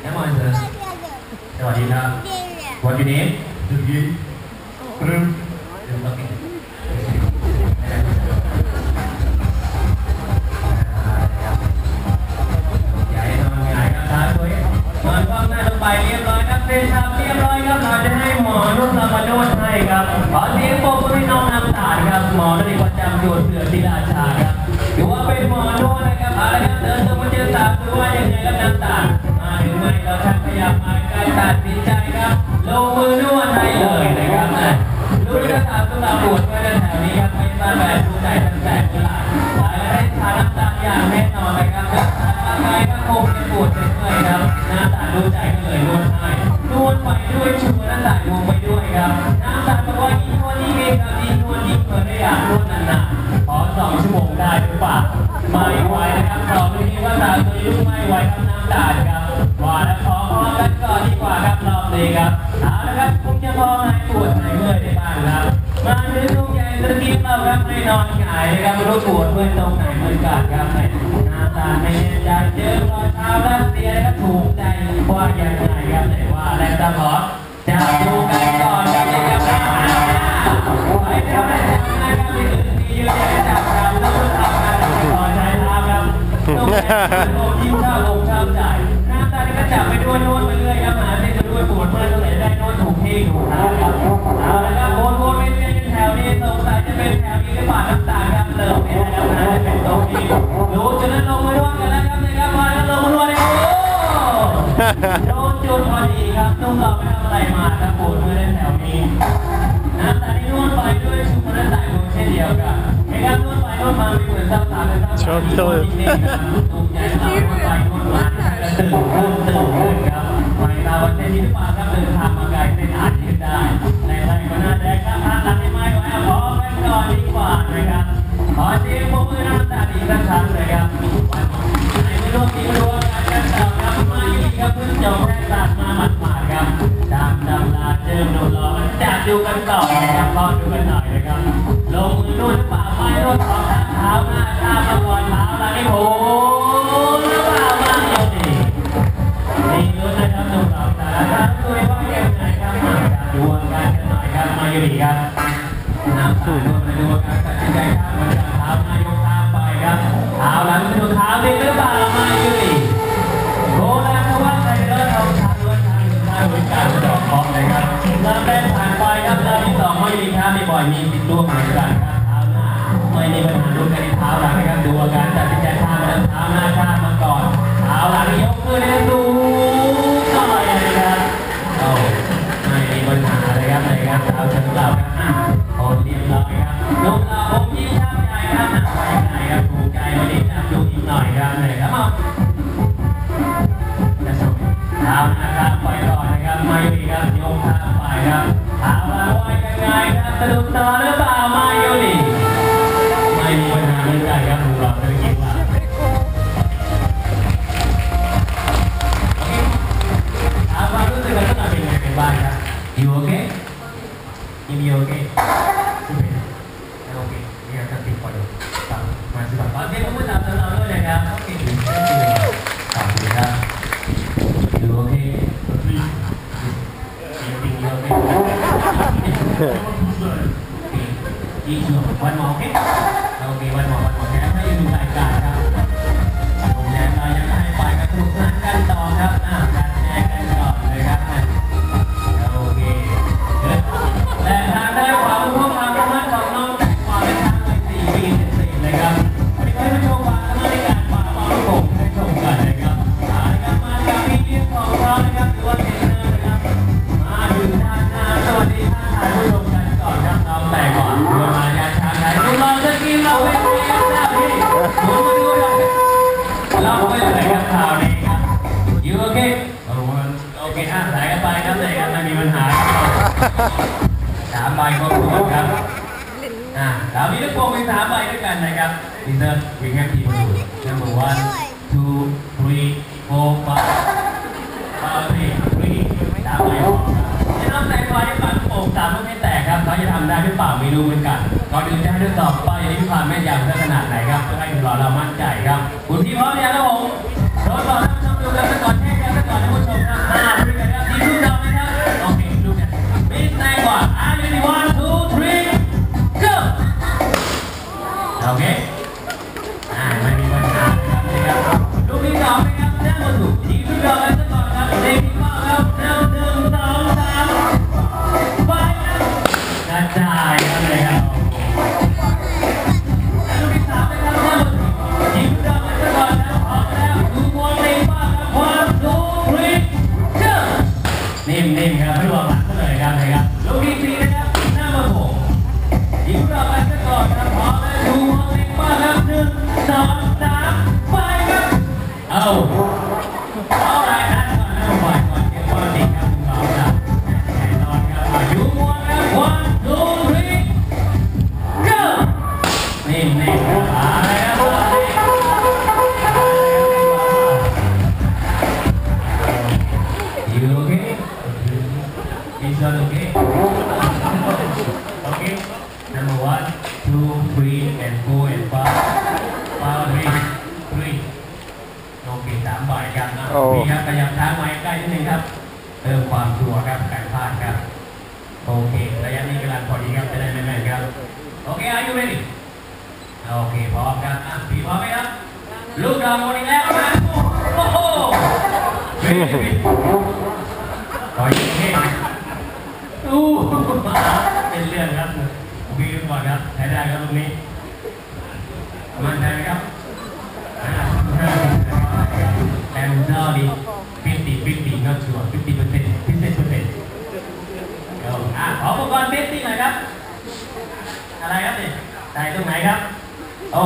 Come on, sir. สวัสดีครับ What your name? Yuki. Okay. อย่าให้นอนหงายครับขาสวยนอนคว่ำหน้าลงไปเรียบร้อยครับเป็นทำเรียบร้อยครับเราจะให้หมอนวดมานวดให้ครับขอเสียงปรบมือให้น้องน้ำตาลครับหมอนวดประจำจังหวัดเสือศิลาชาครับถือว่าเป็นหมอนวดนะครับเอาละครับเดินตัวมาเจอสาวดูว่ายังไงครับน้ำตาลมาถึงไหมเราท่านพยายามมาใกล้ตัดสินใจครับลงมือนวดให้เลยนะครับรู้ว่าสาวต้องมาปวดไว้ในแถวนี้ครับไม่บ้านแบบผู้ใหญ่ตั้งแต่เวลาหลายได้ทานน้ำตาลอย่างแน่นอนนะครับจะทานร่างกายก็คงจะปวดเมื่อยครับน้ำตาลรู้ใจก็เลยนวดให้นวดไปด้วยชูน้ำตาลลงไปด้วยครับน้ำตาลบอกว่ายิ่งนวดยิ่งเองครับยิ่งนวดยิ่งเกิดได้อยากนวดนานๆขอ2 ชั่วโมงได้หรือเปล่าไม่ไหวนะครับต่อไปนี้ว่าสาวตัวยุ่งไม่ไหวครับน้ำตาลครับว่าแล้วขอพร้อมกันก่อนดีกว่าครับรอบนี้ครับเอาละครับคงจะพอหายปวดหายเมื่อยได้บ้างครับมาถึงตรงใหญ่ตะกี้เราครับไม่นอนหงายนะครับไม่รู้ปวดเมื่อยตรงไหนเหมือนกันครับน้ำตาลไม่แน่ใจเจอรอยเท้าแล้วเสียแล้วถูกใจว่ายังไงครับไหนว่าแล้วจะขอจะดูกันก่อนครับในกับเราไปแล้วนะครับมีเยอะแยะจากเราแล้วก็ทำการต่อใจทำครับต้องแข่งโลยิ้มข้าวลงข้าวจ่ายน้ำตาลก็จับไปด้วยนวดไปเรื่อยครับหาเส้นด้วยปวดเมื่อยตรงไหนได้นวดถูกที่ถูกทางครับเอาละครับวนๆเป็นแถวนี้สงสัยจะเป็นแถวนี้หรือเปล่าน้ำตาลครับเริ่มไม่ได้แล้วนะจะเป็นตรงนี้รู้จุดนั้นลงมือนวดกันแล้วครับนะครับมาแล้วลงมือนวดเลยโดนจุดพอดีครับนุ่มเราไปทำอะไรมาครับปวดเมื่อยแถวนี้น้ำตาลนวดไปด้วยชูมือและสายลงเช่นเดียวกันนะครับนวดไปนวดมาไม่เหมือนซ้ำๆเลยซ้ำๆตัวนี้ครับตรงใจเรานวดไปนวดมาตื่นครับไม่เราเส้นนี้หรือเปล่าครับเดินทางมาไกลเส้นอาจยืดได้แต่ใครก็น่าแดงครับพักหลังให้ไม่ไหวขอกันก่อนดีกว่านะครับขอเสียงปรบมือน้ำตาลอีกสักครั้งเลยครับในไม่รู้กี่รู้การต่อครับมาอีกครับเพิ่งจบแค่ตัดมาหมาดๆครับตามตำราเดิมโดนล้อมันจับดูกันต่อนะครับรอดูกันหน่อยนะครับลงมือนวดป่าไม้นวดของเท้าหน้าข้ามาก่อนเท้าหลังให้โผล่หรือเปล่ามาเดี๋ยวนี้นี่รู้นะครับตรงต่อแต่ละท่านด้วยว่ายังไงครับมาดูกันหน่อยครับมาอยู่ดีครับน้ำตาลมาดูการตัดสินใจข้ามมาจากเท้าหน้ายกข้ามไปครับเท้าหลังไปดูเท้าดีหรือเปล่ามาอยู่ดีโบราณว่าใครเดินทางล้วนทางบริการดอกเคาะเลยครับเริ่มแรกผ่านไปครับเริ่มที่2ไม่ดีครับมีบ่อยมีติดตัวเหมือนกันครับเท้าหน้าไม่มีปัญหาดูกันที่เท้าหลังนะครับดูอาการตัดสินใจข้ามมาเท้าหน้าข้ามมาก่อนเท้าหลังยกขึ้นแล้วดูต่อยเลยครับโอ้ไม่มีปัญหาเลยครับเลยครับเท้าเชิงเราครับโอ้เรียบร้อยครับยกเราผมยิ้มช่ำใจครับหนักไปยังไงครับถูกใจวันนี้จับดูอีกหน่อยครับเลยครับเท้านะครับไปก่อนนะครับไม่ดีครับยกข้ามไปครับเท้ามาไว้ยังไงครับสะดุดต่อหรือเปล่าไม่อยู่ดีไม่มีปัญหาไม่ได้ครับเราจะคิดว่าความรู้สึกลักษณะเป็นยังไงบ้างครับ You okay? You okay? Okay. Ini akan tipe dulu. Masih tak. Okey, kamu tak tahu dulu ya kan? Okey. Tak boleh. You okay? You okay? Each one more, okay? Okay, one more. ให้ดูรายการครับผมแนะนำยังให้ไปกระทุกนั้นกันต่อครับการแชร์กันก่อนเลยครับโอเคและทางด้านขวาเป็นพวกความมั่นของน้องแต่ขวาเป็นทางเลย4 ปี 14เลยครับวันนี้ให้ชมความสามารถในการฝ่าบอลโป่งให้ชมกันนะครับมากับพี่เลี้ยงของเรานะครับหรือว่าเทรนเนอร์นะครับมาถึงด้านหน้าสวัสดีท่านถ่ายผู้ชมกันก่อนครับน้องแต่ก่อนเพื่อมายาชาไทยดูเราจะกินเราเป็นไงครับพี่ดูมาดูเลยเราไปเลยครับข่าวนี้ครับอยู่โอเคโอเคไหนกันไปครับเลยครับไม่มีปัญหา3 ใบก็ถูกครับเรามีลูกโป่งเป็น3 ใบด้วยกันนะครับดิเซอร์วิ่งแค่ทีมาดูnumber 1 2 3 4 5 3 ใบจะต้องแต่งไฟให้ปัดโป่ง3 ลูกให้แตกครับเขาจะทำได้หรือเปล่าไม่รู้เหมือนกันก่อนอื่นจะให้ทดสอบว่าอย่างนี้ความแม่นยำจะขนาดไหนครับเพื่อให้เรามั่นใจครับคุณที่พร้อมแล้วครับผมทดสอบท่านผู้ชมดูกันก่อนแค่กันก่อนท่านผู้ชมมาสู่ทีมเรากันก่อนครับเด็กมาแล้วนับ1 2 3ไปครับกระจายกันเลยครับแล้วลูกที่3นะครับมาสู่ทีมเรากันก่อนครับออกแล้วดูบอลเต็มบ้านครับ1 2 3นิ่มๆครับไม่รอหลังเลยครับนะครับลูกที่4นะครับหน้ามาผมทีมเรากันก่อนครับออกแล้วดูบอลเต็มบ้านครับ1 2 3ไปครับเอาไรนะก่อนเดี๋ยวก่อนเดี๋ยวครับเราจะแน่นอนครับดูบอลครับ1 2 3 go นิ่มๆครับอะไรครับYou okay? Is that okay? Okay. Number 1, 2, 3, and 4, and 5. 3. โอเค3 บ่ายครับนะมีครับขยับเท้าไว้ใกล้นิดนึงครับเพิ่มความชัวร์ครับการพลาดครับโอเคระยะนี้กำลังพอดีครับจะได้แม่นๆครับโอเค Are you ready? โอเคพร้อมครับพี่พร้อมไหมครับลูกเราหมดอีกแล้วนะโอ้โหขอยิงให้เป็นเรื่องครับวิ่งก่อนครับใช้ได้ครับตรงนี้มั่นใจไหมครับแต่ผมเล่าดี50 not sure 50% ขออุปกรณ์เทสติ้งหน่อยครับอะไรครับเนี่ยใส่ตรงไหนครับโอ้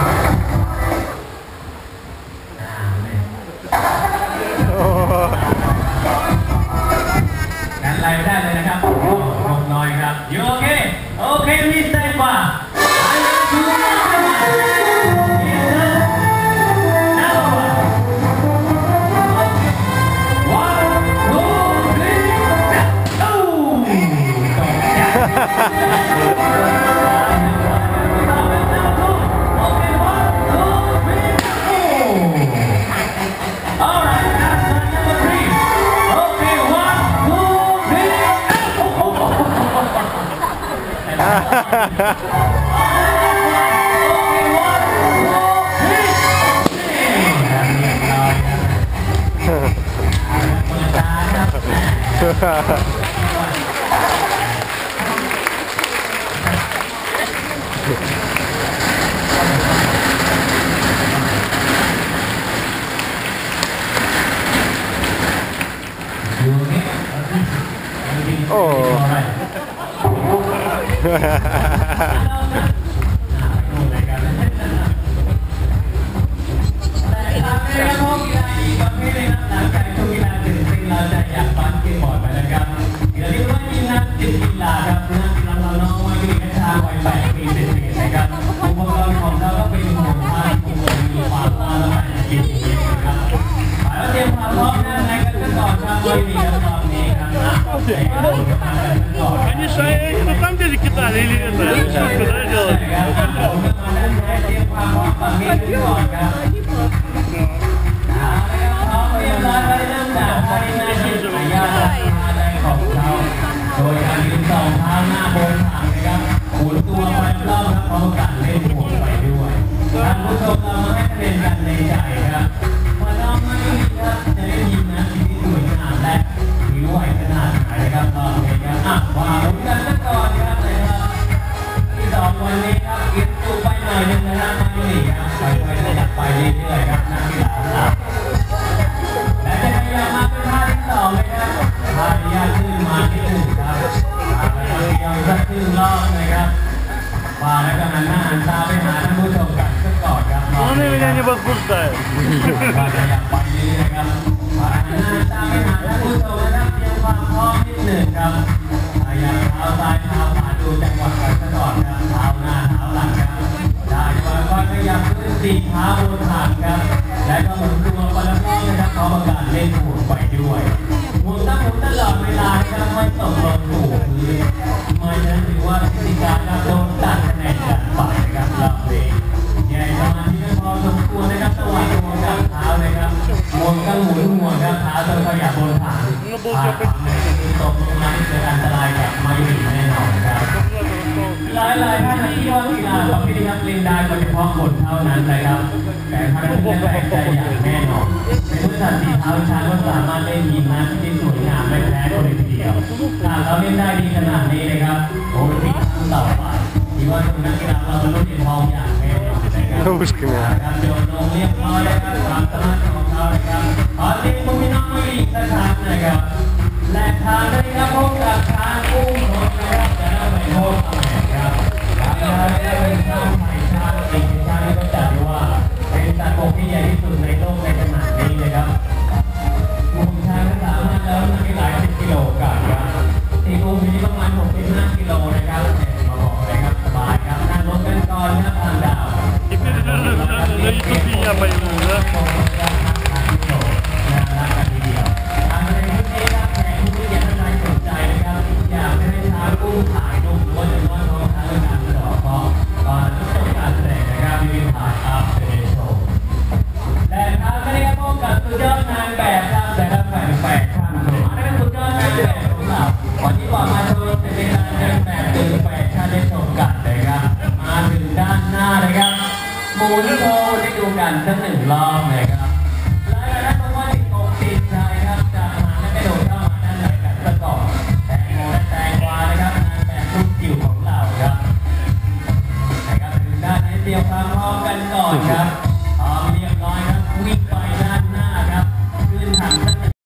กันไล่ได้เลยนะครับลงน้อยครับอยู่โอเคมีสเต็ปว่าดูนะโอ้ Они шаги на самом деле кидали или это? Куда делать? Они меня не возбуждают. ติดเท้าบนฐานครับและก็หมุนตัวคนละข้างนะครับเขาประกาศเล่นหมุนไปด้วยหมุนตลอดเวลาครับไม่ตกลงถูกพื้นไม่นั้นถือว่าพิธีการรับโดนตัดคะแนนกันไปนะครับรอบนี้ใหญ่ประมาณนี้ก็พอสมควรนะครับสวัสดีกับเท้านะครับหมุนก็หมุนหัวครับเท้าต้องขยับบนฐานผ่านฝั่งไหนตกลงมาที่เกิดอันตรายกับไม่ดีแน่นอนครับหลายเลยท่านที่ว่ากีฬาประเภทนี้ครับเล่นได้ก็เฉพาะคนเท่านั้นเลยครับแต่ท่านผู้แข่งใจอย่างแน่นอนในพุทธศาสนาเท้าช้างก็สามารถเล่นยิมนาสที่สวยงามไม่แพ้คนเลยทีเดียวถ้าเราเล่นได้ดีขนาดนี้นะครับโอ้ยที่ต่อไปที่ว่านักกีฬาเราเป็นรุ่นเหรียญทองอย่างแน่นอนนะครับการโยนลงเรียบร้อยนะครับความสามารถของเขานะครับขอเรียนคุณพี่น้องผู้หญิงสักครั้งนะครับและทางได้ครับพบกับทางอุ้มของนะครับจะได้ไปโทษตำแหน่งครับการได้เป็นชาติไทยชาติสิ่งที่ชาติก็จัดว่าเป็นสัตว์บกที่ใหญ่ที่สุดในโลกในขณะนี้นะครับกลุ่มช้างสามารถแล้วมีหลายสิบกิโลกรัมครับที่กลุ่มนี้ประมาณ65กิโลนะครับมาบอกเลยครับสบายครับนั่งลงกันก่อนนะทางดาว Dari Sofia apa itu ya? ก่อนที่บอกมาโชว์จะเป็นการเดินแบบเดินแฟชั่นได้ชมกันเลยครับมาถึงด้านหน้าเลยครับหมุนโชว์ได้ดูกันสักหนึ่งรอบเลยครับ